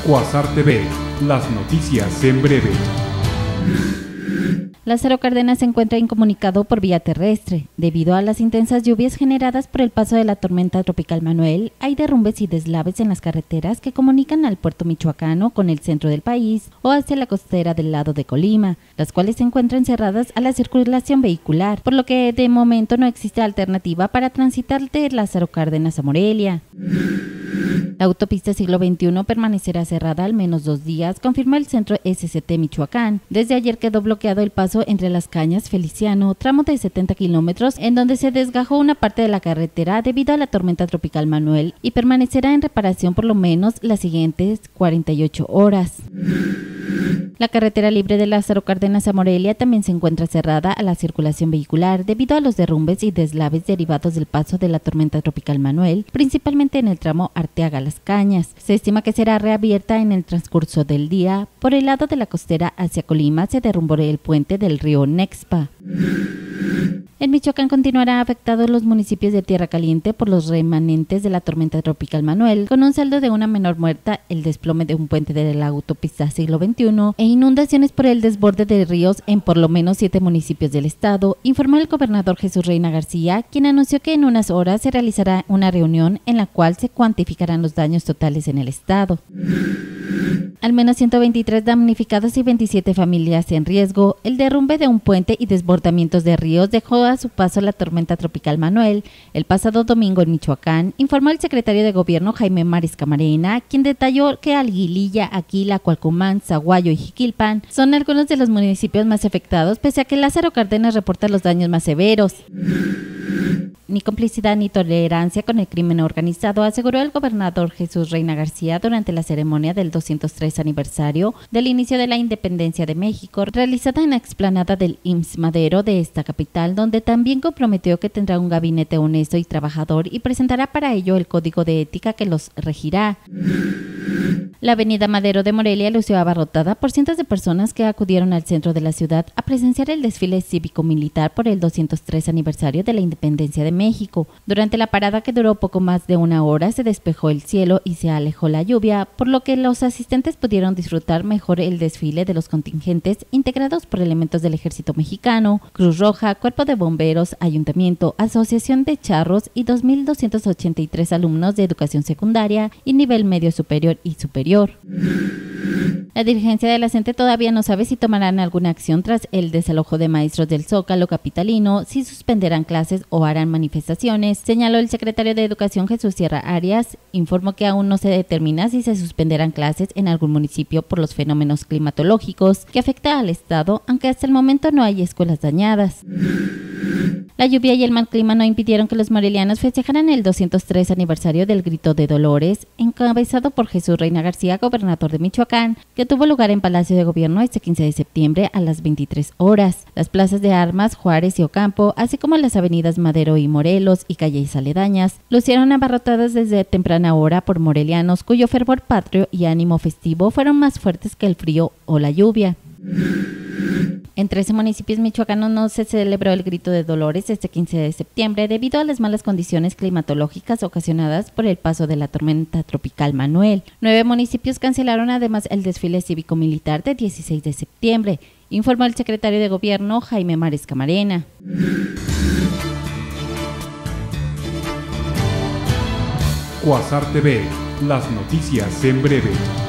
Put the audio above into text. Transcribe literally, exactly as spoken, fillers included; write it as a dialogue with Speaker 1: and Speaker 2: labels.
Speaker 1: Cuasar T V, las noticias en breve.
Speaker 2: Lázaro Cárdenas se encuentra incomunicado por vía terrestre. Debido a las intensas lluvias generadas por el paso de la tormenta tropical Manuel, hay derrumbes y deslaves en las carreteras que comunican al puerto michoacano con el centro del país o hacia la costera del lado de Colima, las cuales se encuentran cerradas a la circulación vehicular, por lo que de momento no existe alternativa para transitar de Lázaro Cárdenas a Morelia. La autopista Siglo veintiuno permanecerá cerrada al menos dos días, confirmó el Centro S C T Michoacán. Desde ayer quedó bloqueado el paso entre Las Cañas, Feliciano, tramo de setenta kilómetros, en donde se desgajó una parte de la carretera debido a la tormenta tropical Manuel y permanecerá en reparación por lo menos las siguientes cuarenta y ocho horas. La carretera libre de Lázaro Cárdenas a Morelia también se encuentra cerrada a la circulación vehicular debido a los derrumbes y deslaves derivados del paso de la tormenta tropical Manuel, principalmente en el tramo Arteaga-Las Cañas. Se estima que será reabierta en el transcurso del día. Por el lado de la costera hacia Colima se derrumbó el puente del río Nexpa. En Michoacán continuará afectados los municipios de Tierra Caliente por los remanentes de la tormenta tropical Manuel, con un saldo de una menor muerta, el desplome de un puente de la autopista Siglo veintiuno e inundaciones por el desborde de ríos en por lo menos siete municipios del estado, informó el gobernador Jesús Reina García, quien anunció que en unas horas se realizará una reunión en la cual se cuantificarán los daños totales en el estado. Al menos ciento veintitrés damnificados y veintisiete familias en riesgo. El derrumbe de un puente y desbordamientos de ríos dejó a su paso la tormenta tropical Manuel el pasado domingo en Michoacán, informó el secretario de Gobierno Jaime Maris Camarena, quien detalló que Alguililla, Aquila, Cualcomán, Zaguayo y Jiquilpan son algunos de los municipios más afectados, pese a que Lázaro Cárdenas reporta los daños más severos. Ni complicidad ni tolerancia con el crimen organizado, aseguró el gobernador Jesús Reina García durante la ceremonia del doscientos tres aniversario del inicio de la independencia de México, realizada en la explanada del I M S S Madero de esta capital, donde también comprometió que tendrá un gabinete honesto y trabajador y presentará para ello el código de ética que los regirá. La avenida Madero de Morelia lució abarrotada por cientos de personas que acudieron al centro de la ciudad a presenciar el desfile cívico-militar por el doscientos tres aniversario de la independencia de México. Durante la parada, que duró poco más de una hora, se despejó el cielo y se alejó la lluvia, por lo que los asistentes pudieron disfrutar mejor el desfile de los contingentes integrados por elementos del Ejército Mexicano, Cruz Roja, Cuerpo de Bomberos, Ayuntamiento, Asociación de Charros y dos mil doscientos ochenta y tres alumnos de educación secundaria y nivel medio superior y superior. La dirigencia de la CENTE todavía no sabe si tomarán alguna acción tras el desalojo de maestros del Zócalo capitalino, si suspenderán clases o harán manifestaciones, señaló el secretario de Educación Jesús Sierra Arias. Informó que aún no se determina si se suspenderán clases en algún municipio por los fenómenos climatológicos que afecta al estado, aunque hasta el momento no hay escuelas dañadas. La lluvia y el mal clima no impidieron que los morelianos festejaran el doscientos tres aniversario del Grito de Dolores, encabezado por Jesús Reina García, gobernador de Michoacán, que tuvo lugar en Palacio de Gobierno este quince de septiembre a las veintitrés horas. Las plazas de Armas, Juárez y Ocampo, así como las avenidas Madero y Morelos y calles aledañas, lucieron abarrotadas desde temprana hora por morelianos cuyo fervor patrio y ánimo festivo fueron más fuertes que el frío o la lluvia. En trece municipios michoacanos no se celebró el Grito de Dolores este quince de septiembre debido a las malas condiciones climatológicas ocasionadas por el paso de la tormenta tropical Manuel. Nueve municipios cancelaron además el desfile cívico-militar de dieciséis de septiembre, informó el secretario de Gobierno Jaime Maris Camarena.
Speaker 1: Cuasar T V, las noticias en breve.